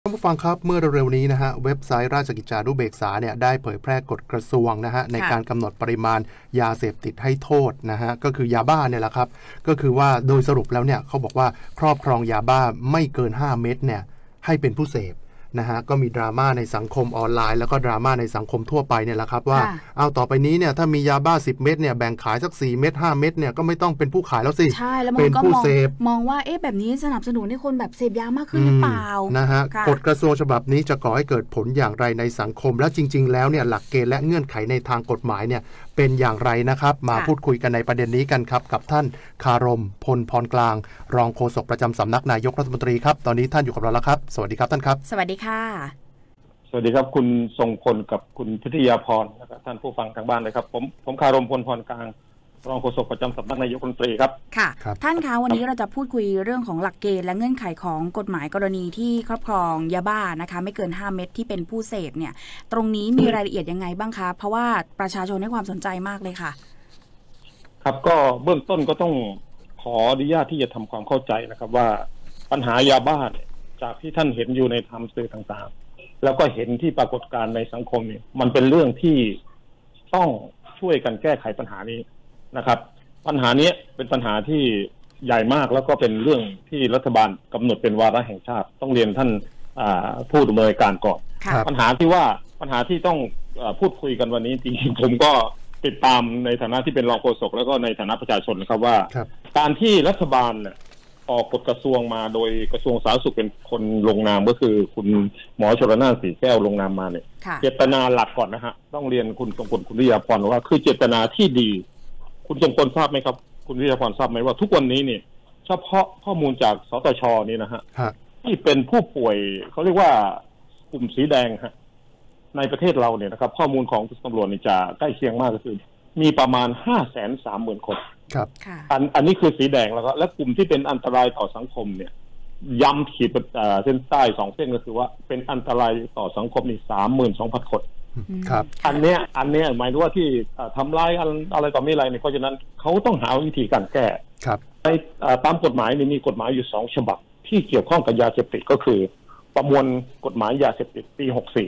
ท่านผู้ฟังครับเมื่อเร็วๆนี้นะฮะเว็บไซต์ราชกิจจานุเบกษาเนี่ยได้เผยแพร่กฎกระทรวงนะฮะในการกำหนดปริมาณยาเสพติดให้โทษนะฮะก็คือยาบ้าเนี่ยแหละครับก็คือว่าโดยสรุปแล้วเนี่ยเขาบอกว่าครอบครองยาบ้าไม่เกิน5 เม็ดเนี่ยให้เป็นผู้เสพนะฮะก็มีดราม่าในสังคมออนไลน์แล้วก็ดราม่าในสังคมทั่วไปเนี่ยแหละครับว่าเอาต่อไปนี้เนี่ยถ้ามียาบ้า10 เม็ดเนี่ยแบ่งขายสัก4 เม็ด5 เม็ดเนี่ยก็ไม่ต้องเป็นผู้ขายแล้วสิใช่แล้วเป็นผู้เสพมองว่าแบบนี้สนับสนุนให้คนแบบเสพยามากขึ้นหรือเปล่านะฮะกฎกระทรวงฉบับนี้จะก่อให้เกิดผลอย่างไรในสังคมและจริงๆแล้วเนี่ยหลักเกณฑ์และเงื่อนไขในทางกฎหมายเนี่ยเป็นอย่างไรนะครับมาพูดคุยกันในประเด็นนี้กันครับกับท่านคารมพลพรกลางรองโฆษกประจำสำนักนายกรัฐมนตรีครับตอนนี้ท่านอยู่กับเราแล้วครับสวัสดีครับท่านครับสวัสดีค่ะสวัสดีครับคุณทรงพลกับคุณพิทยาพรนะครับท่านผู้ฟังทางบ้านเลยครับผมคารมพลพรกลางรองโฆษกประจำสำนักนายกรัฐมนตรีครับค่ะท่านคะวันนี้เราจะพูดคุยเรื่องของหลักเกณฑ์และเงื่อนไขของกฎหมายกรณีที่ครอบครองยาบ้านะคะไม่เกิน5 เม็ดที่เป็นผู้เสพเนี่ยตรงนี้มีรายละเอียดยังไงบ้างคะเพราะว่าประชาชนให้ความสนใจมากเลยค่ะครับก็เบื้องต้นก็ต้องขออนุญาตที่จะทำความเข้าใจนะครับว่าปัญหายาบ้าจากที่ท่านเห็นอยู่ในทางสื่อต่างๆแล้วก็เห็นที่ปรากฏการณ์ในสังคมเนี่ยมันเป็นเรื่องที่ต้องช่วยกันแก้ไขปัญหานี้นะครับปัญหานี้เป็นปัญหาที่ใหญ่มากแล้วก็เป็นเรื่องที่รัฐบาลกำหนดเป็นวาระแห่งชาติต้องเรียนท่านผู้ดำเนินการก่อนปัญหาที่ต้องพูดคุยกันวันนี้จริงๆผมก็ติดตามในฐานะที่เป็นรองโฆษกแล้วก็ในฐานะประชาชนนะครับว่าการที่รัฐบาลออกกฎกระทรวงมาโดยกระทรวงสาธารณสุขเป็นคนลงนามก็คือคุณหมอชลน่านสีแก้วลงนามมาเนี่ยเจตนาหลักก่อนนะฮะต้องเรียนคุณทรงพลคุณวิทยาพรว่าคือเจตนาที่ดีคุณทรงพลทราบไหมครับคุณวิทยาพรทราบไหมว่าทุกวันนี้เนี่ยเฉพาะข้อมูลจากสตช.นี่นะฮะที่เป็นผู้ป่วยเขาเรียกว่ากลุ่มสีแดงฮะในประเทศเราเนี่ยนะครับข้อมูลของตำรวจนี่จะใกล้เคียงมากก็คือมีประมาณ 530,000 คนครับอันนี้คือสีแดงแล้วก็และกลุ่มที่เป็นอันตรายต่อสังคมเนี่ยย้ำขีดเส้นใต้2 เส้นก็คือว่าเป็นอันตรายต่อสังคมนี่ 32,000 คนครับอันเนี้ยหมายถึงว่าที่ทำลายอะไรต่อไม่ไรเนี่ยเพราะฉะนั้นเขาต้องหาวิธีการแก้ครับในตามกฎหมายนี่มีกฎหมายอยู่2 ฉบับที่เกี่ยวข้องกับยาเสพติดก็คือประมวลกฎหมายยาเสพติดปี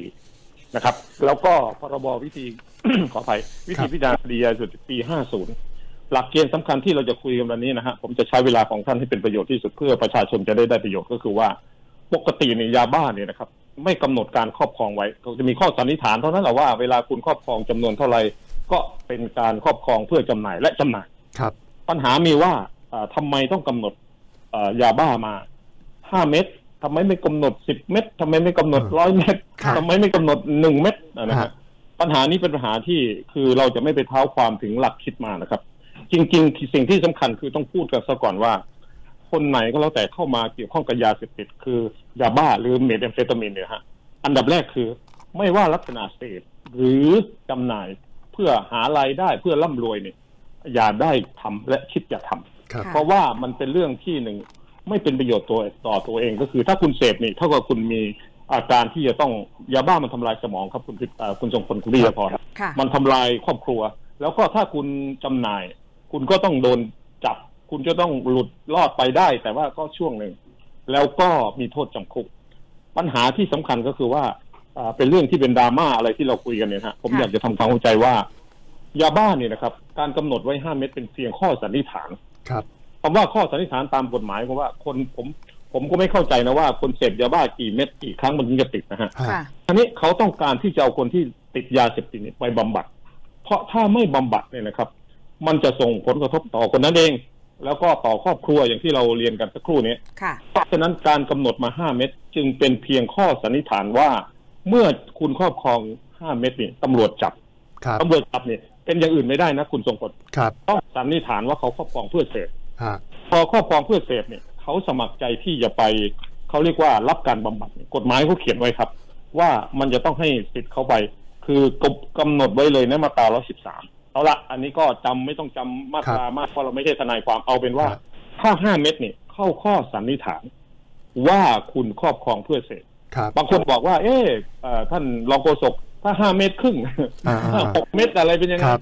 64นะครับแล้วก็พรบวิธี ขออภัยวิธีพิจารณาคดียาเสพติดปี50หลักเกณฑ์สำคัญที่เราจะคุยกันวันนี้นะฮะผมจะใช้เวลาของท่านให้เป็นประโยชน์ที่สุดเพื่อประชาชนจะได้ประโยชน์ก็คือว่าปกติในยาบ้าเนี่ยนะครับไม่กำหนดการครอบครองไว้จะมีข้อสันนิษฐานเท่านั้นแหละว่าเวลาคุณครอบครองจำนวนเท่าไหร่ก็เป็นการครอบครองเพื่อจำหน่ายและจำหน่ายครับปัญหามีว่าทำไมต้องกำหนดยาบ้ามา5 เม็ดทำไมไม่กำหนด10 เม็ดทำไมไม่กำหนด100 เม็ดทำไมไม่กำหนด1 เม็ดนะฮะปัญหานี้เป็นปัญหาที่คือเราจะไม่ไปเท้าความถึงหลักคิดมานะครับจริงๆสิ่งที่สำคัญคือต้องพูดกันซะก่อนว่าคนไหนก็แล้วแต่เข้ามาเกี่ยวข้องกับยาเสพติดคือยาบ้าหรือเมทแอมเฟตามีนเนี่ยฮะอันดับแรกคือไม่ว่าลักษณะเสพหรือจำหน่ายเพื่อหารายได้เพื่อร่ำรวยเนี่ยอย่าได้ทำและคิดอย่าทำเพราะว่ามันเป็นเรื่องที่หนึ่งไม่เป็นประโยชน์ต่อตัวเองก็คือถ้าคุณเสพนี่เท่ากับคุณมีอาการที่จะต้องยาบ้ามันทำลายสมองครับคุณทรงพลคุณวิทยาพรมันทำลายครอบครัวแล้วก็ถ้าคุณจำหน่ายคุณก็ต้องโดนจับคุณจะต้องหลุดรอดไปได้แต่ว่าก็ช่วงหนึ่งแล้วก็มีโทษจำคุกปัญหาที่สำคัญก็คือว่าเป็นเรื่องที่เป็นดราม่าอะไรที่เราคุยกันเนี่ยฮะผมอยากจะทำความเข้าใจว่ายาบ้าเนี่ยนะครับการกำหนดไว้5 เม็ดเป็นเพียงข้อสันนิษฐานครับคำว่าข้อสันนิษฐานตามกฎหมายเพราะว่าผมก็ไม่เข้าใจนะว่าคนเสพยาบ้ากี่เม็ดกี่ครั้งมันถึงจะติดนะฮะอันนี้เขาต้องการที่จะเอาคนที่ติดยาเสพติดไปบำบัดเพราะถ้าไม่บำบัดเนี่ยนะครับมันจะส่งผลกระทบต่อคนนั้นเองแล้วก็ต่อครอบครัวอย่างที่เราเรียนกันสักครู่นี้เพราะฉะนั้นการกำหนดมา5 เม็ดจึงเป็นเพียงข้อสันนิษฐานว่าเมื่อคุณครอบครอง5 เม็ดนี่ตำรวจจับเนี่ยเป็นอย่างอื่นไม่ได้นะคุณทรงพลต้องสันนิษฐานว่าเขาครอบครองเพื่อเสพพอครอบครองเพื่อเสพเนี่ยเขาสมัครใจที่จะไปเขาเรียกว่ารับการบำบัดกฎหมายเขาเขียนไว้ครับว่ามันจะต้องให้สิทธิ์เขาไปคือกำหนดไว้เลยในมาตรา113เอาละอันนี้ก็จำไม่ต้องจำมาตรามากเพราะเราไม่ใช่ทนายความเอาเป็นว่าถ้า5 เม็ดเนี่ยเข้าข้อสันนิษฐานว่าคุณครอบครองเพื่อเสพบางคนบอกว่าท่านรองโฆษกถ้า5 เม็ดครึ่ง6 เม็ดอะไรเป็นยังไง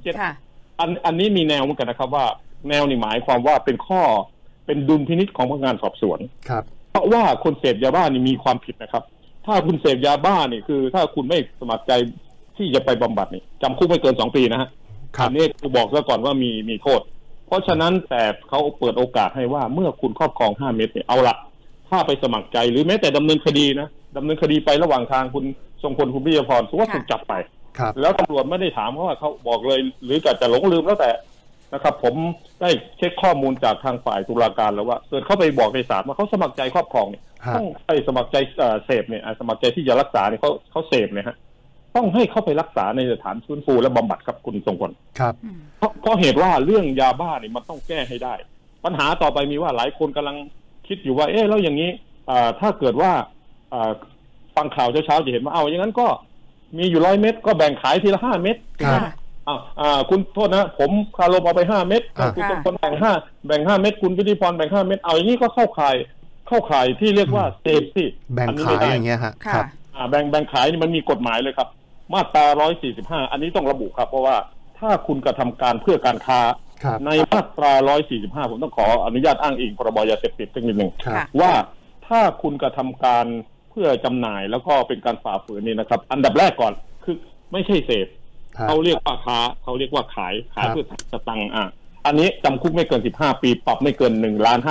7อันนี้มีแนวเหมือนกันนะครับว่าแนวนี่หมายความว่าเป็นดุลพินิจของพนักงานสอบสวนเพราะว่าคนเสพยาบ้านี่มีความผิดนะครับถ้าคุณเสพยาบ้านี่คือถ้าคุณไม่สมัครใจที่จะไปบำบัดนี่จำคุกไม่เกิน2 ปีนะฮะอันนี้กูบอกซะก่อนว่ามีโทษเพราะฉะนั้นแต่เขาเปิดโอกาสให้ว่าเมื่อคุณครอบครอง5 เม็ดเนี่ยเอาละถ้าไปสมัครใจหรือแม้แต่ดำเนินคดีนะดำเนินคดีไประหว่างทางคุณทรงพลคุณพิยพรสมมติว่าถูกจับไปแล้วตำรวจไม่ได้ถามเขาว่าเขาบอกเลยหรือจะหลงลืมแล้วแต่นะครับผมได้เช็คข้อมูลจากทางฝ่ายตุลาการแล้วว่าเกิดเขาไปบอกในศาลว่าเขาสมัครใจครอบครองเนี่ยต้องไปสมัครใจเสพเนี่ยสมัครใจที่จะรักษาเนี่ยเขาเสพเนี่ยฮะต้องให้เขาไปรักษาในสถานฟื้นฟูและบำบัดครับคุณทรงพลครับเพราะเหตุว่าเรื่องยาบ้าเนี่ยมันต้องแก้ให้ได้ปัญหาต่อไปมีว่าหลายคนกำลังคิดอยู่ว่าแล้วอย่างนี้ถ้าเกิดว่าฟังข่าวเช้าๆจะเห็นว่าอย่างนั้นก็มีอยู่100 เม็ดก็แบ่งขายทีละ5 เม็ดคุณโทษนะผมคารมเอาไป5 เม็ดคุณต้องคนแบ่ง5 เม็ดคุณพิธิพรแบ่ง5 เม็ดอย่างนี้ก็เข้าข่ายที่เรียกว่าเสพสิแบ่งขายอย่างเงี้ยฮะครับแบ่งขายนี่มันมีกฎหมายเลยครับมาตรา145อันนี้ต้องระบุครับเพราะว่าถ้าคุณกระทำการเพื่อการค้าในมาตรา145ผมต้องขออนุญาตอ้างอิงพรบยาเสพติดสักนิดนึงว่าถ้าคุณกระทำการเพื่อจำหน่ายแล้วก็เป็นการฝ่าฝืนนี่นะครับอันดับแรกก่อนคือไม่ใช่เสพเขาเรียกว่าค้าเขาเรียกว่าขายเพื่อสตังค์อันนี้จำคุกไม่เกิน15 ปีปรับไม่เกิน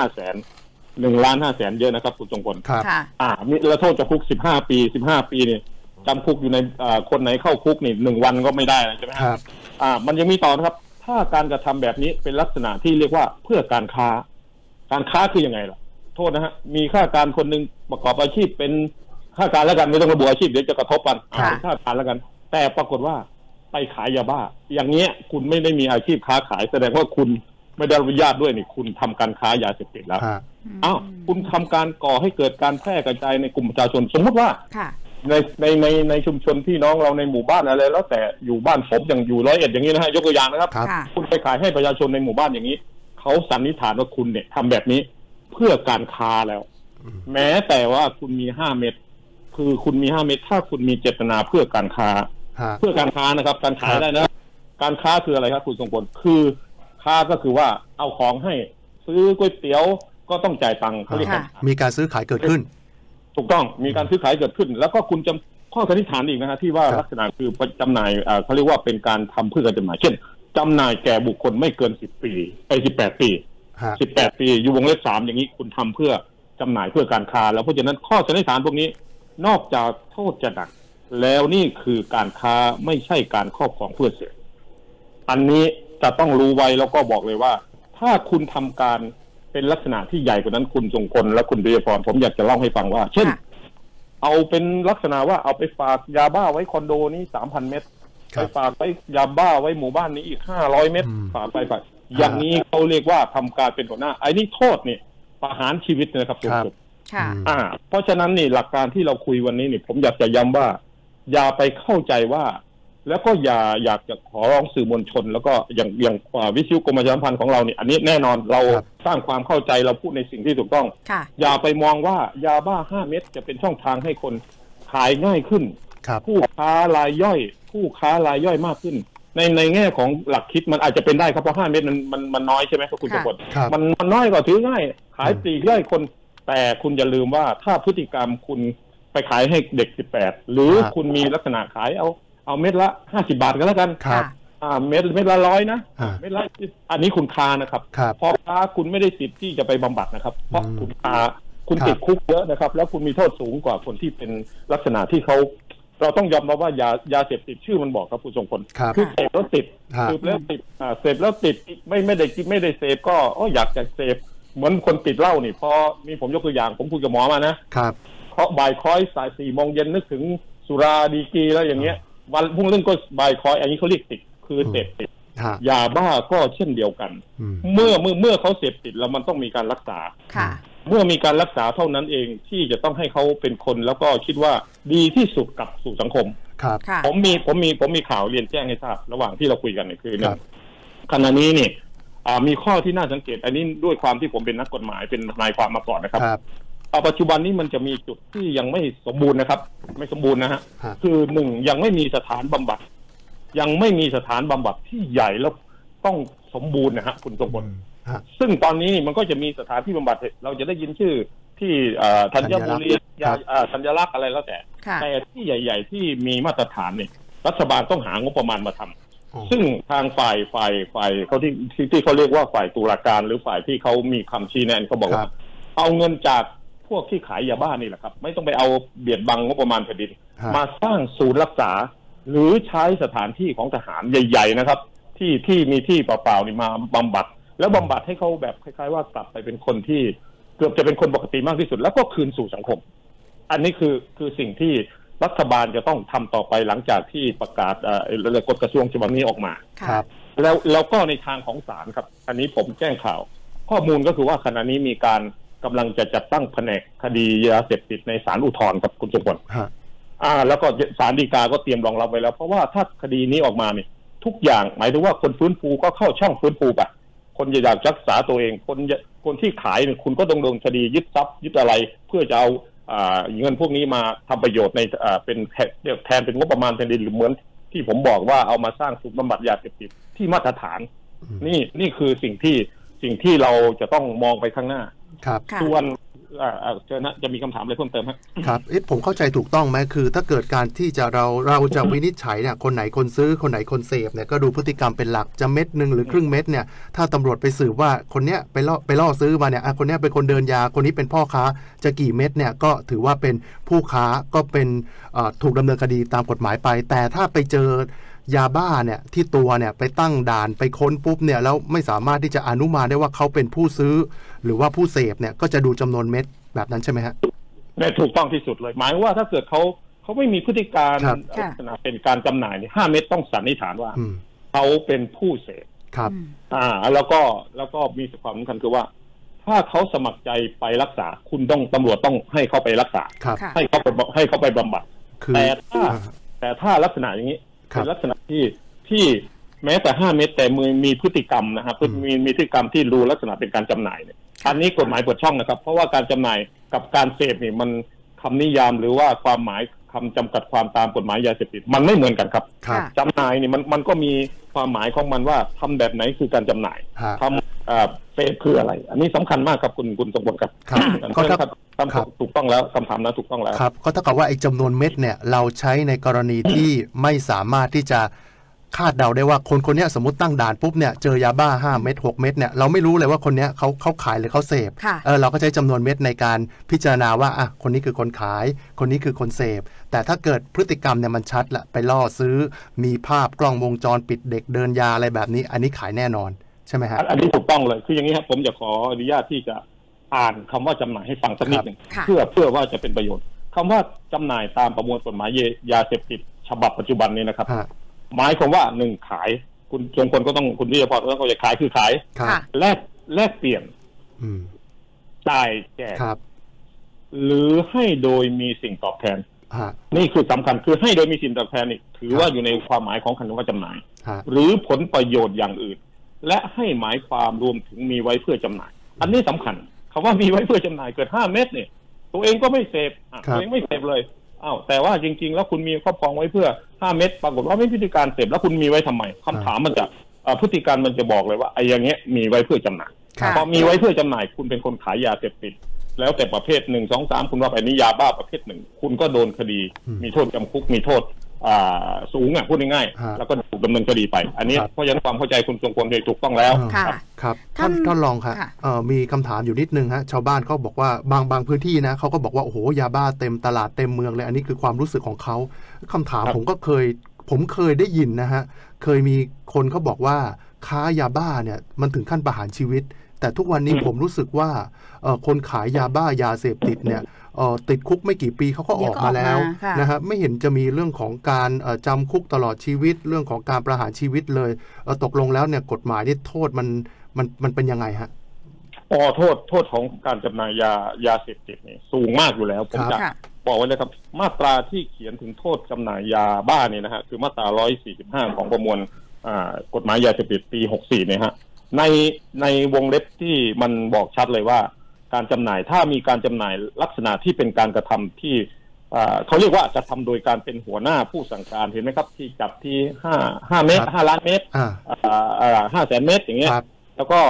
1,500,000เยอะนะครับคุณทรงพลมีโทษจำคุก15 ปีเนี่ยจำคุกอยู่ในคนไหนเข้าคุกนี่1 วันก็ไม่ได้ใช่ไหมครับมันยังมีต่อนะครับถ้าการกระทำแบบนี้เป็นลักษณะที่เรียกว่าเพื่อการค้าคือยังไงล่ะโทษนะฮะมีข้าราชการคนหนึ่งประกอบอาชีพเป็นข้าราชการแล้วกันไม่ต้องระบุอาชีพเดี๋ยวจะกระทบกันเป็นข้าราชการแล้วกันแต่ปรากฏว่าไปขายยาบ้าอย่างเงี้ยคุณไม่ได้มีอาชีพค้าขายแสดงว่าคุณไม่ได้อนุญาตด้วยนี่คุณทำการค้ายาเสพติดแล้วคุณทำการก่อให้เกิดการแพร่กระจายในกลุ่มประชาชนสมมติว่าในชุมชนพี่น้องเราในหมู่บ้านอะไรแล้วแต่อยู่บ้านผมอย่างอยู่101อย่างนี้นะฮะยกตัวอย่างนะครับคุณไปขายให้ประชาชนในหมู่บ้านอย่างนี้เขาสันนิษฐานว่าคุณเนี่ยทำแบบนี้เพื่อการค้าแล้วแม้แต่ว่าคุณมี5 เม็ดคือคุณมี5 เม็ดถ้าคุณมีเจตนาเพื่อการค้านะครับการขายได้นะการค้าคืออะไรครับคุณทรงพลคือค้าก็คือว่าเอาของให้ซื้อก๋วยเตี๋ยวก็ต้องจ่ายตังค์เขาเรียกมีการซื้อขายเกิดขึ้นถูกต้องมีการซื้อขายเกิดขึ้นแล้วก็คุณจะข้อสันนิษฐานอีกนะฮะที่ว่าลักษณะคือจำหน่ายเขาเรียกว่าเป็นการทำเพื่อการจำหน่ายเช่นจำหน่ายแก่บุคคลไม่เกิน10 ปี18 ปี18 ปีอยู่วงเล็บ3อย่างนี้คุณทำเพื่อจำหน่ายเพื่อการค้าแล้วเพราะฉะนั้นข้อสันนิษฐานพวกนี้นอกจากโทษจะหนักแล้วนี่คือการค้าไม่ใช่การครอบครองเพื่อเสพอันนี้จะต้องรู้ไว้แล้วก็บอกเลยว่าถ้าคุณทำการเป็นลักษณะที่ใหญ่กว่านั้นคุณทรงพลและคุณพิยพรผมอยากจะเล่าให้ฟังว่าเช่นเอาเป็นลักษณะว่าเอาไปฝากยาบ้าไว้คอนโดนี้ 3,000 เม็ดไปฝากไว้ยาบ้าไว้หมู่บ้านนี้อีก500 เม็ดฝากไปอย่างนี้เขาเรียกว่าทำการเป็นหัวหน้าไอ้นี่โทษนี่ประหารชีวิตนะครับสูงสุดเพราะฉะนั้นนี่หลักการที่เราคุยวันนี้นี่ผมอยากจะย้ำว่าอย่าไปเข้าใจว่าแล้วก็อยากจะขอร้องสื่อมวลชนแล้วก็อย่างวิทยุกรมประชาสัมพันธ์ของเราเนี่ยอันนี้แน่นอนเราสร้างความเข้าใจเราพูดในสิ่งที่ถูกต้องอย่าไปมองว่ายาบ้า5 เม็ดจะเป็นช่องทางให้คนขายง่ายขึ้นผู้ค้ารายย่อยมากขึ้นในแง่ของหลักคิดมันอาจจะเป็นได้ครับเพราะ5 เม็ดมันน้อยใช่ไหมครับคุณสมบัติมันน้อยกว่าถือง่ายขายปลีกย่อยคนแต่คุณอย่าลืมว่าถ้าพฤติกรรมคุณไปขายให้เด็ก18หรือคุณมีลักษณะขายเอาเม็ดละ50 บาทกันแล้วกันเม็ดละ100นะเม็ดละอันนี้คุณค้านะครับพอค้าคุณไม่ได้สิทธิ์ที่จะไปบำบัดนะครับเพราะคุณค้าคุณติดคุกเยอะนะครับแล้วคุณมีโทษสูงกว่าคนที่เป็นลักษณะที่เราต้องยอมรับว่ายาเสพติดชื่อมันบอกครับคุณทรงพลคือเสพแล้วติดเสพแล้วติดไม่ได้กินไม่ได้เสพก็อยากจะเสพเหมือนคนติดเหล้านี่พอมีผมยกตัวอย่างผมคุยกับหมอมานะครับเขาบ่ายคอยสาย4 โมงเย็นนึกถึงสุราดีกีแล้วอย่างเงี้ยวันพุ่งเรื่องก็บ่ายคอยอันนี้เขาเรียกติดคือเสพติดยาบ้าก็เช่นเดียวกันเมื่อเขาเสพติดแล้วมันต้องมีการรักษาเมื่อมีการรักษาเท่านั้นเองที่จะต้องให้เขาเป็นคนแล้วก็คิดว่าดีที่สุดกับสู่สังคมผมมีข่าวเรียนแจ้งให้ทราบระหว่างที่เราคุยกันเนี่ยคือขณะนี้นี่มีข้อที่น่าสังเกตอันนี้ด้วยความที่ผมเป็นนักกฎหมายเป็นทนายความมาก่อนนะครับปัจจุบันนี้มันจะมีจุดที่ยังไม่สมบูรณ์นะครับไม่สมบูรณ์นะฮะคือ1ยังไม่มีสถานบำบัดที่ใหญ่แล้วต้องสมบูรณ์นะฮะคุณทรงพลซึ่งตอนนี้มันก็จะมีสถานที่บำบัดเราจะได้ยินชื่อที่ธัญบุรีสัญลักษณ์อะไรแล้วแต่ที่ใหญ่ๆที่มีมาตรฐานเนี่ยรัฐบาลต้องหางบประมาณมาทำซึ่งทางฝ่ายเขาที่เขาเรียกว่าฝ่ายตุลาการหรือฝ่ายที่เขามีคำชี้แนะเขาบอกว่าเอาเงินจากพวกที่ขายยาบ้านี่แหละครับไม่ต้องไปเอาเบียดบังงบประมาณแผ่นดินมาสร้างศูนย์รักษาหรือใช้สถานที่ของทหารใหญ่ๆนะครับที่มีที่เปล่าๆนี่มาบำบัดแล้วบำบัดให้เขาแบบคล้ายๆว่ากลับไปเป็นคนที่เกือบจะเป็นคนปกติมากที่สุดแล้วก็คืนสู่สังคมอันนี้คือสิ่งที่รัฐบาลจะต้องทำต่อไปหลังจากที่ประกาศกฎกระทรวงฉบับนี้ออกมาครับแล้วก็ในทางของศาลครับอันนี้ผมแจ้งข่าวข้อมูลก็คือว่าขณะนี้มีการกำลังจะจัดตั้งแผนกคดียาเสพติดในศาลอุทธรณ์กับคุณสมบัติแล้วก็ศาลฎีกาก็เตรียมรองรับไว้แล้วเพราะว่าถ้าคดีนี้ออกมาเนี่ยทุกอย่างหมายถึงว่าคนฟื้นฟูก็เข้าช่องฟื้นฟูไปคนอยากรักษาตัวเองคนที่ขายเนี่ยคุณก็ต้องโดนคดียึดทรัพย์ยึดอะไรเพื่อจะเอาเงินพวกนี้มาทำประโยชน์ในเป็นแทนเป็นงบประมาณแผ่นดินหรือเหมือนที่ผมบอกว่าเอามาสร้างศูนย์บำบัดยาเสพติดที่มาตรฐานนี่คือสิ่งที่เราจะต้องมองไปข้างหน้าครับส่วนเจอนะจะมีคำถามอะไรเพิ่มเติมไหมครับผมเข้าใจถูกต้องไหมคือถ้าเกิดการที่จะเราจะวินิจฉัยเนี่ยคนไหนคนซื้อคนไหนคนเสพเนี่ยก็ดูพฤติกรรมเป็นหลักจะเม็ดนึงหรือครึ่งเม็ดเนี่ยถ้าตำรวจไปสืบว่าคนเนี้ยไปล่อซื้อมาเนี่ยคนเนี้ยเป็นคนเดินยาคนนี้เป็นพ่อค้าจะกี่เม็ดเนี่ยก็ถือว่าเป็นผู้ค้าก็เป็นถูกดำเนินคดีตามกฎหมายไปแต่ถ้าไปเจอยาบ้าเนี่ยที่ตัวเนี่ยไปตั้งด่านไปค้นปุ๊บเนี่ยแล้วไม่สามารถที่จะอนุมานได้ว่าเขาเป็นผู้ซื้อหรือว่าผู้เสพเนี่ยก็จะดูจำนวนเม็ดแบบนั้นใช่ไหมฮะเนี่ยถูกต้องที่สุดเลยหมายว่าถ้าเกิดเขาไม่มีพฤติการลักษณะเป็นการจำหน่ายเนี่ย5 เม็ดต้องสันนิษฐานว่าเขาเป็นผู้เสพครับแล้วก็มีความสำคัญคือว่าถ้าเขาสมัครใจไปรักษาคุณตำรวจต้องให้เขาไปรักษาให้เขาไปบำบัดแต่ถ้าลักษณะอย่างนี้เป็นลักษณะที่แม้แต่5 เม็ดแต่มีพฤติกรรมนะครับมีพฤติกรรมที่รู้ลักษณะเป็นการจำหน่ายเนี่ยอันนี้กฎหมายเปิดช่องนะครับเพราะว่าการจำหน่ายกับการเสพนี่มันคำนิยามหรือว่าความหมายคำจำกัดความตามกฎหมายยาเสพติดมันไม่เหมือนกันครับจำหน่ายนี่มันก็มีความหมายของมันว่าทำแบบไหนคือการจำหน่ายทำเสพคืออะไรอันนี้สำคัญมากครับคุณสมบัติครับถูกต้องแล้วคำถามนั้นถูกต้องแล้วครับก็เท่ากับว่าไอ้จำนวนเม็ดเนี่ยเราใช้ในกรณีที่ไม่สามารถที่จะคาดเดาได้ว่าคนนี้สมมติตั้งด่านปุ๊บเนี่ยเจอยาบ้า5 เม็ด6 เม็ดเนี่ยเราไม่รู้เลยว่าคนนี้เขาขายหรือเขาเสพเราก็ใช้จำนวนเม็ดในการพิจารณาว่าคนนี้คือคนขายคนนี้คือคนเสพแต่ถ้าเกิดพฤติกรรมเนี่ยมันชัดละไปล่อซื้อมีภาพกล้องวงจรปิดเด็กเดินยาอะไรแบบนี้อันนี้ขายแน่นอนใช่ไหมฮะอันนี้ถูกต้องเลยคืออย่างนี้ครับผมจะขออนุญาตที่จะอ่านคำว่าจำหน่ายให้ฟังสักนิดหนึ่งเพื่อว่าจะเป็นประโยชน์คำว่าจำหน่ายตามประมวลกฎหมายยาเสพติดฉบับปัจจุบันนี้นะครับหมายความว่า1ขายคุณชวนคนก็ต้องคุณวิทยาพรก็ต้องจะขายคือขายแลกเปลี่ยนจ่ายแจกหรือให้โดยมีสิ่งตอบแทนนี่คือสำคัญคือให้โดยมีสิ่งตอบแทนนี่ถือว่าอยู่ในความหมายของคำว่าจำหน่ายหรือผลประโยชน์อย่างอื่นและให้หมายความรวมถึงมีไว้เพื่อจำหน่ายอันนี้สำคัญคำว่ามีไว้เพื่อจำหน่ายเกิด5 เม็ดเนี่ยตัวเองก็ไม่เสพตัวเองไม่เสพเลยแต่ว่าจริงๆแล้วคุณมีครอบครองไว้เพื่อ5 เม็ดปรากฏว่าไม่พฤติการเสพแล้วคุณมีไว้ทำไมคำถามมันจะพฤติการมันจะบอกเลยว่าไอ้อย่างเงี้ยมีไว้เพื่อจำหน่ายพอมีไว้เพื่อจำหน่ายคุณเป็นคนขายยาเสพติดแล้วแต่ประเภท1 2 3คุณว่าไปนี้ยาบ้าประเภท1คุณก็โดนคดีมีโทษจำคุกมีโทษสูงพูดง่ายๆแล้วก็ถูกดำเนินคดีไปอันนี้เพราะฉะนั้นความเข้าใจคุณทรงพลโดยถูกต้องแล้วครับท่านรองครับมีคำถามอยู่นิดนึงฮะชาวบ้านเขาบอกว่าบางพื้นที่นะเขาก็บอกว่าโอ้โหยาบ้าเต็มตลาดเต็มเมืองเลยอันนี้คือความรู้สึกของเขาคำถามผมเคยได้ยินนะฮะเคยมีคนเขาบอกว่าค้ายาบ้าเนี่ยมันถึงขั้นประหารชีวิตแต่ทุกวันนี้ผมรู้สึกว่าคนขายยาบ้ายาเสพติดเนี่ยติดคุกไม่กี่ปีเขาก็ออกมาแล้วนะครับไม่เห็นจะมีเรื่องของการจำคุกตลอดชีวิตเรื่องของการประหารชีวิตเลยตกลงแล้วเนี่ยกฎหมายที่โทษมันเป็นยังไงฮะโทษของการจำหน่ายยาเสพติดนี่สูงมากอยู่แล้วผมจะบอกไว้เลยครับมาตราที่เขียนถึงโทษจำหน่ายยาบ้านี่นะฮะคือมาตรา145ของประมวลกฎหมายยาเสพติดปี64เนี่ยฮะในวงเล็บที่มันบอกชัดเลยว่าการจำหน่ายถ้ามีการจำหน่ายลักษณะที่เป็นการกระทำที่เขาเรียกว่ากระทำโดยการเป็นหัวหน้าผู้สั่งการเห็นไหมครับที่จับที่5 เมตร5 ล้านเมตร500,000 เมตรอย่างเงี้ยแล้วก็โท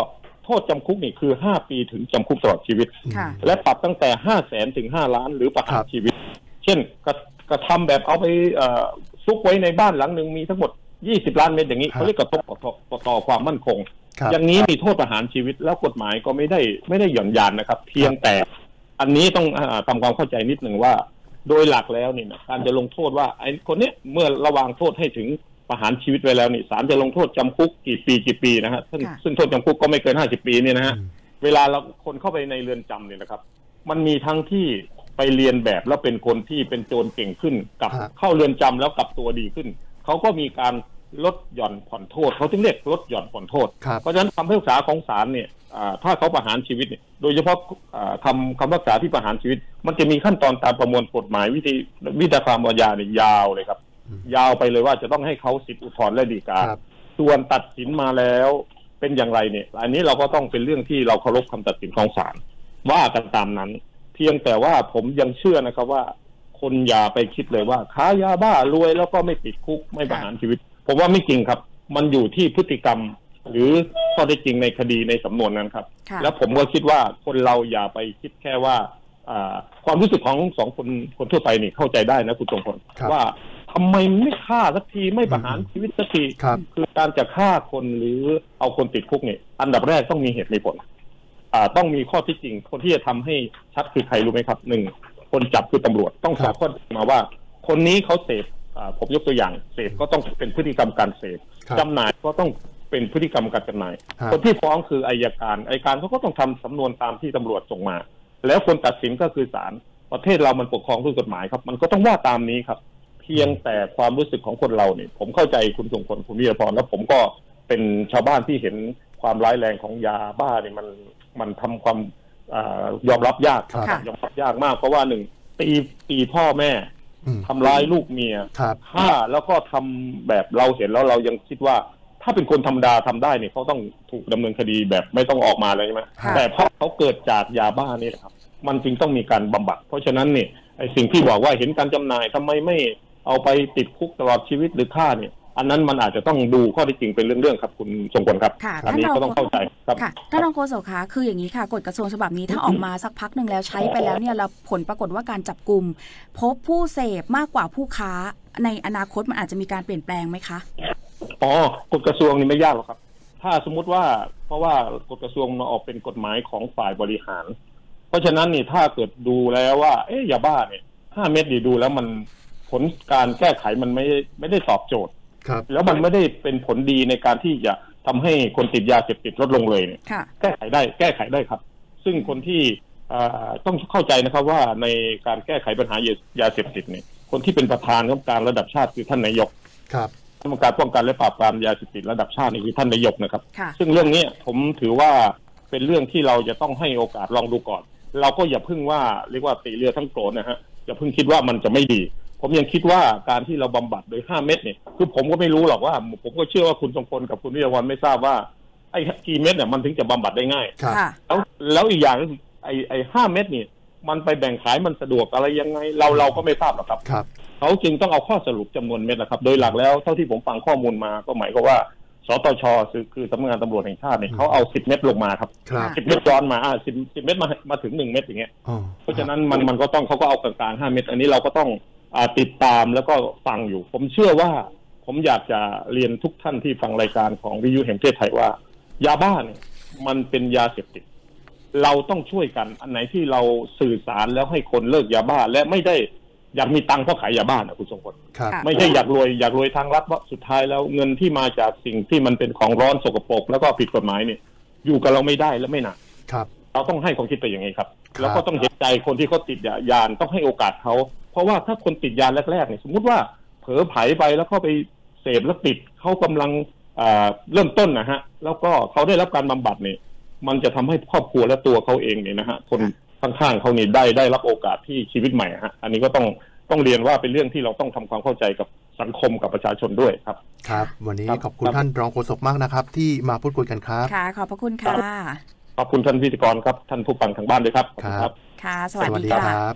ทษจำคุกนี่คือ5 ปีถึงจำคุกตลอดชีวิตและปรับตั้งแต่500,000 ถึง 5 ล้านหรือประหารชีวิตเช่นกระทำแบบเอาไปซุกไว้ในบ้านหลังหนึ่งมีทั้งหมด20 ล้านเม็ดอย่างนี้เขาเรียกกระทบต่อความมั่นคงอย่างนี้มีโทษประหารชีวิตแล้วกฎหมายก็ไม่ได้หย่อนยานนะครับเพียงแต่อันนี้ต้องทำความเข้าใจนิดหนึ่งว่าโดยหลักแล้วนี่นะการจะลงโทษว่าไอ้คนนี้เมื่อระวางโทษให้ถึงประหารชีวิตไว้แล้วนี่ศาลจะลงโทษจำคุกกี่ปีนะฮะซึ่งโทษจำคุกก็ไม่เกิน50 ปีเนี่ยนะฮะเวลาเราคนเข้าไปในเรือนจำเนี่ยนะครับมันมีทั้งที่ไปเรียนแบบแล้วเป็นคนที่เป็นโจรเก่งขึ้นกับเข้าเรือนจำแล้วกลับตัวดีขึ้นเขาก็มีการลดหย่อนผ่อนโทษเขาถึงเรียกลดหย่อนผ่อนโทษเพราะฉะนั้นคำพิพากษาของศาลเนี่ยถ้าเขาประหารชีวิตเนี่ยโดยเฉพาะคำพิพากษาที่ประหารชีวิตมันจะมีขั้นตอนตามประมวลกฎหมายวิธีความอาญาเนี่ยยาวเลยครับยาวไปเลยว่าจะต้องให้เขาสิทธิอุทธรณ์และฎีกาส่วนตัดสินมาแล้วเป็นอย่างไรเนี่ยอันนี้เราก็ต้องเป็นเรื่องที่เราเคารพคำตัดสินของศาลว่ากันตามนั้นเพียงแต่ว่าผมยังเชื่อนะครับว่าคนอย่าไปคิดเลยว่าค้ายาบ้ารวยแล้วก็ไม่ติดคุกไม่ประหารชีวิตผมว่าไม่จริงครับมันอยู่ที่พฤติกรรมหรือข้อเท็จจริงในคดีในสำนวนนั้นครับแล้วผมก็คิดว่าคนเราอย่าไปคิดแค่ว่าความรู้สึกของคนทั่วไปนี่เข้าใจได้นะคุณทรงพลว่าทำไมไม่ฆ่าสักทีไม่ประหารชีวิตสักทีคือการจะฆ่าคนหรือเอาคนติดคุกเนี่ยอันดับแรกต้องมีเหตุมีผลต้องมีข้อเท็จจริงคนที่จะทำให้ชัดคือใครรู้ไหมครับ1คนจับคือตำรวจต้องสอบข้อมาว่าคนนี้เขาเสพผมยกตัวอย่างเสพก็ต้องเป็นพฤติกรรมการเสพจำหน่ายก็ต้องเป็นพฤติกรรมการจำหน่ายคนที่ฟ้องคืออัยการเขาก็ต้องทำสำนวนตามที่ตำรวจส่งมาแล้วคนตัดสินก็คือศาลประเทศเรามันปกครองด้วยกฎหมายครับมันก็ต้องว่าตามนี้ครับเพียงแต่ความรู้สึกของคนเราเนี่ยผมเข้าใจคุณทรงพลคุณวิรพรแล้วผมก็เป็นชาวบ้านที่เห็นความร้ายแรงของยาบ้าเนี่ยมันทำความยอมรับยากยอมรับยากมากเพราะว่าตีพ่อแม่ทำร้ายลูกเมียฆ่าแล้วก็ทำแบบเราเห็นแล้วเรายังคิดว่าถ้าเป็นคนธรรมดาทำได้เนี่ยเขาต้องถูกดำเนินคดีแบบไม่ต้องออกมาเลยใช่ไหมแต่เพราะเขาเกิดจากยาบ้านี่ครับมันจึงต้องมีการบำบัดเพราะฉะนั้นเนี่ยไอ้สิ่งที่บอกว่าเห็นการจำหน่ายทำไมไม่เอาไปติดคุกตลอดชีวิตหรือฆ่าเนี่ยอันนั้นมันอาจจะต้องดูข้อที่จริงเป็นเรื่องๆครับคุณทรงพลครับอันนี้ก็ต้องเข้าใจครับท่านรองโฆษกคะคืออย่างนี้ค่ะกฎกระทรวงฉบับนี้ถ้าออกมาสักพักหนึ่งแล้วใช้ไปแล้วเนี่ยเราผลปรากฏว่าการจับกุมพบผู้เสพมากกว่าผู้ค้าในอนาคตมันอาจจะมีการเปลี่ยนแปลงไหมคะกฎกระทรวงนี่ไม่ยากหรอกครับถ้าสมมุติว่าเพราะว่ากฎกระทรวงมาออกเป็นกฎหมายของฝ่ายบริหารเพราะฉะนั้นนี่ถ้าเกิดดูแล้วว่ายาบ้าเนี่ย5 เม็ดดูแล้วมันผลการแก้ไขมันไม่ได้ตอบโจทย์แล้วมันไม่ได้เป็นผลดีในการที่จะทำให้คนติดยาเสพติดลดลงเลยเนี่ยแก้ไขได้ครับซึ่งคนที่ต้องเข้าใจนะครับว่าในการแก้ไขปัญหายาเสพติดเนี่ยคนที่เป็นประธานกรรมการระดับชาติคือท่านนายกกรรมการป้องกันและปราบปรามยาเสพติดระดับชาตินี่คือท่านนายกนะครับซึ่งเรื่องนี้ผมถือว่าเป็นเรื่องที่เราจะต้องให้โอกาสลองดูก่อนเราก็อย่าพึ่งว่าเรียกว่าตีเรือทั้งโกรธนะฮะอย่าพึ่งคิดว่ามันจะไม่ดีผมยังคิดว่าการที่เราบำบัดโดย5 เม็ดเนี่ยคือผมก็ไม่รู้หรอกว่าผมก็เชื่อว่าคุณทรงพลกับคุณวิรวรรณไม่ทราบว่าไอ้กี่เม็ดเนี่ยมันถึงจะบำบัดได้ง่ายแล้วอีกอย่างก็คือไอ้5 เม็ดนี่มันไปแบ่งขายมันสะดวกอะไรยังไงเราก็ไม่ทราบหรอกครับเขาจึงต้องเอาข้อสรุปจำนวนเม็ดนะครับโดยหลักแล้วเท่าที่ผมฟังข้อมูลมาก็หมายความว่าสตช.คือสำนักงานตำรวจแห่งชาติเนี่ยเขาเอา10 เม็ดลงมาครับ10 เม็ดย้อนมา10 เม็ดมาถึง1 เม็ดอย่างเงี้ยเพราะฉะนั้นมันก็ต้องเขาก็เอากลางๆ5 เม็ดอันนี้เราก็ต้องติดตามแล้วก็ฟังอยู่ผมเชื่อว่าผมอยากจะเรียนทุกท่านที่ฟังรายการของวิทยุแห่งประเทศไทยว่ายาบ้าเนี่ยมันเป็นยาเสพติดเราต้องช่วยกันอันไหนที่เราสื่อสารแล้วให้คนเลิกยาบ้าและไม่ได้อยากมีตังค์เพราะขายยาบ้านะคุณทรงพลไม่ใช่อยากรวยทางรัฐว่าสุดท้ายแล้วเงินที่มาจากสิ่งที่มันเป็นของร้อนสกปรกแล้วก็ผิดกฎหมายเนี่ยอยู่กับเราไม่ได้และไม่นานเราต้องให้ความคิดไปอย่างนี้ครับแล้วก็ต้องเห็นใจคนที่เขาติดยาต้องให้โอกาสเขาเพราะว่าถ้าคนติดยาแรกๆเนี่ยสมมุติว่าเผลอไผลไปแล้วเข้าไปเสพแล้วติดเขากำลังเริ่มต้นนะฮะแล้วก็เขาได้รับการบำบัดเนี่ยมันจะทำให้ครอบครัวและตัวเขาเองเนี่ยนะฮะคนข้างๆเขานี่ได้รับโอกาสที่ชีวิตใหม่ฮะอันนี้ก็ต้องเรียนว่าเป็นเรื่องที่เราต้องทำความเข้าใจกับสังคมกับประชาชนด้วยครับครับวันนี้ขอบคุณท่านรองโฆษกมากนะครับที่มาพูดคุยกันครับค่ะขอบพระคุณค่ะขอบคุณท่านพิธีกรครับท่านผู้ฟังทางบ้านด้วยครับค่ะสวัสดีครับ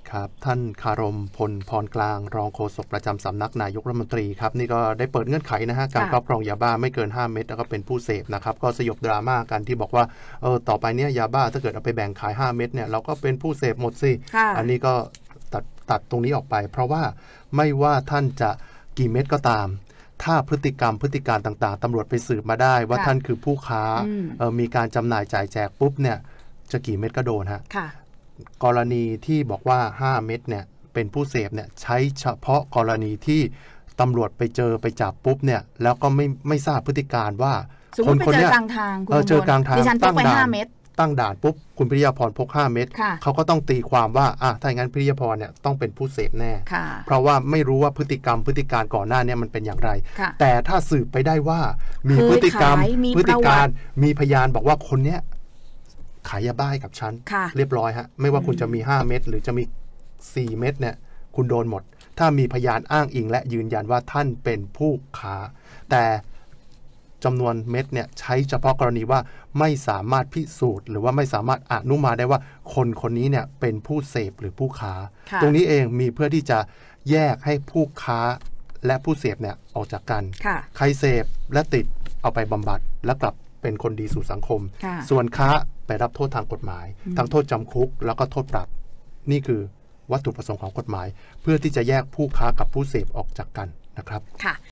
ครับท่านคารมพลพรกลางรองโฆษกประจำสำนักนายกรัฐมนตรีครับนี่ก็ได้เปิดเงื่อนไขนะฮะการครอบครองยาบ้าไม่เกิน5เม็ดแล้วก็เป็นผู้เสพนะครับก็สยบดราม่ากันที่บอกว่าต่อไปเนี่ยยาบ้าถ้าเกิดเอาไปแบ่งขาย5เม็ดเนี่ยเราก็เป็นผู้เสพหมดสิอันนี้ก็ตัดตรงนี้ออกไปเพราะว่าไม่ว่าท่านจะกี่เม็ดก็ตามถ้าพฤติการต่างๆตำรวจไปสืบมาได้ว่าท่านคือผู้ค้ามีการจำหน่ายจ่ายแจกปุ๊บเนี่ยจะกี่เม็ดก็โดนฮะกรณีที่บอกว่า5เม็ดเนี่ยเป็นผู้เสพเนี่ยใช้เฉพาะกรณีที่ตำรวจไปเจอไปจับปุ๊บเนี่ยแล้วก็ไม่ทราบพฤติการว่าคนเนี้ยเจอกลางทางเจอกลางทางดิฉันพกไป5เม็ดตั้งด่านปุ๊บคุณพิริยาพรพก5เม็ดเขาก็ต้องตีความว่าถ้าอย่างนั้นพิริยาพรเนี่ยต้องเป็นผู้เสพแน่เพราะว่าไม่รู้ว่าพฤติการก่อนหน้านี้มันเป็นอย่างไรแต่ถ้าสืบไปได้ว่ามีพฤติการมีพยานบอกว่าคนเนี้ยขายยาบ้ากับฉันเรียบร้อยฮะไม่ว่าคุณจะมี5เม็ดหรือจะมี4เม็ดเนี่ยคุณโดนหมดถ้ามีพยานอ้างอิงและยืนยันว่าท่านเป็นผู้ค้าแต่จำนวนเม็ดเนี่ยใช้เฉพาะกรณีว่าไม่สามารถพิสูจน์หรือว่าไม่สามารถอนุมานได้ว่าคนนี้เนี่ยเป็นผู้เสพหรือผู้ค้าตรงนี้เองมีเพื่อที่จะแยกให้ผู้ค้าและผู้เสพเนี่ยออกจากกันใครเสพและติดเอาไปบำบัดและกลับเป็นคนดีสู่สังคมส่วนค้าไปรับโทษทางกฎหมายทั้งโทษจำคุกแล้วก็โทษปรับนี่คือวัตถุประสงค์ของกฎหมายเพื่อที่จะแยกผู้ค้ากับผู้เสพออกจากกันนะครับ